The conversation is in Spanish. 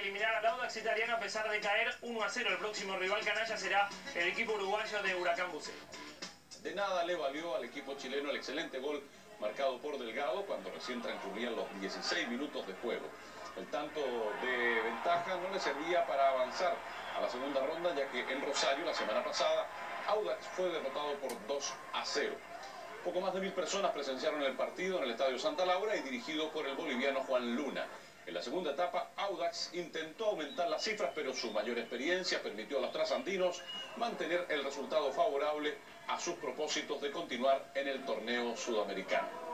eliminar al Audax italiano a pesar de caer 1-0. El próximo rival canalla será el equipo uruguayo de Huracán Buceo. De nada le valió al equipo chileno el excelente gol marcado por Delgado cuando recién transcurrían los 16 minutos de juego. El tanto de ventaja no le servía para avanzar a la segunda ronda, ya que en Rosario la semana pasada Audax fue derrotado por 2-0. Poco más de 1000 personas presenciaron el partido en el Estadio Santa Laura y dirigido por el boliviano Juan Luna. En la segunda etapa, Audax intentó aumentar las cifras, pero su mayor experiencia permitió a los trasandinos mantener el resultado favorable a sus propósitos de continuar en el torneo sudamericano.